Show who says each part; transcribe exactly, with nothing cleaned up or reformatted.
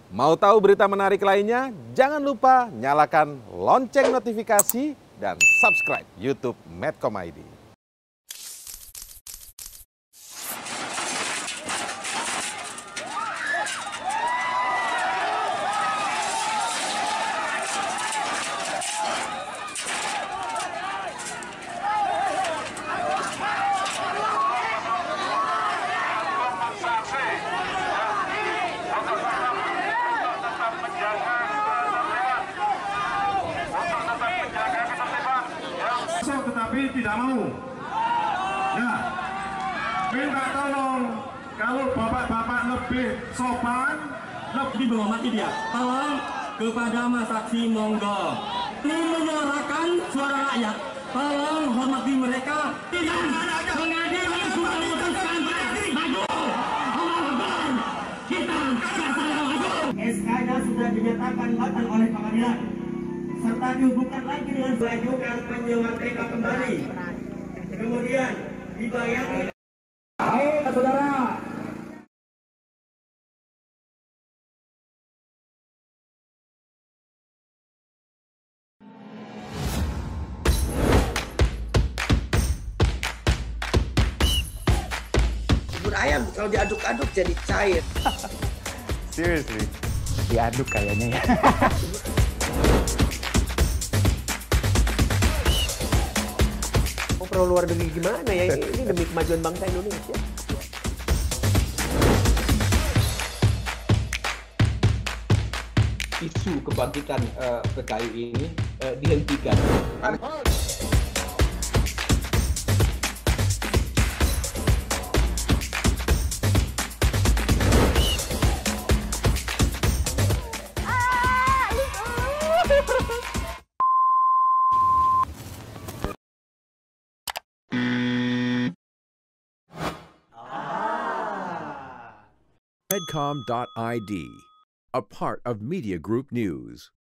Speaker 1: Mau tahu berita menarik lainnya? Jangan lupa nyalakan lonceng notifikasi dan subscribe YouTube Medcom I D.
Speaker 2: Tetapi tidak mau. Nah, minta tolong kalau bapak-bapak lebih sopan,
Speaker 3: lebih menghormati dia. Tolong kepada Mas Saksi monggo. Ini menyuarakan suara rakyat. Tolong hormati mereka. Tidak mengadil suara memutuskan maju. Allah kita S K-nya sudah dinyatakan batal oleh pengadilan, serta dihubungkan lagi dengan mengajukan penyewa T K kembali. Kemudian dibayangi. Ayo saudara.
Speaker 4: Bubur ayam kalau diaduk-aduk jadi cair.
Speaker 5: Seriously, diaduk kayaknya ya.
Speaker 6: Perlu luar negeri gimana ya? Ini demi kemajuan bangsa Indonesia.
Speaker 7: Isu kebangkitan uh, P K I ini uh, dihentikan.
Speaker 8: Medcom dot I D, a part of Media Group News.